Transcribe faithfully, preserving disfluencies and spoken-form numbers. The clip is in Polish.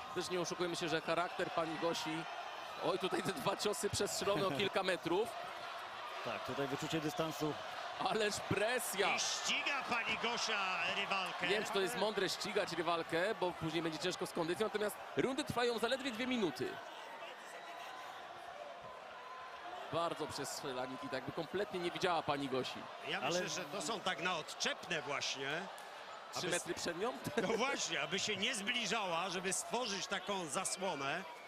Też nie oszukujemy się, że charakter pani Gosi... Oj, tutaj te dwa ciosy przestrzelone o kilka metrów. Tak, tutaj wyczucie dystansu. Ależ presja! I ściga pani Gosia rywalkę. Nie wiem, czy to jest mądre ścigać rywalkę, bo później będzie ciężko z kondycją, natomiast rundy trwają zaledwie dwie minuty. Bardzo przestrzelaniki, tak jakby kompletnie nie widziała pani Gosi. Ja Ale- myślę, że to są tak na odczepne właśnie. Trzy Aby- metry przed nią? No właśnie, aby się nie zbliżała, żeby stworzyć taką zasłonę.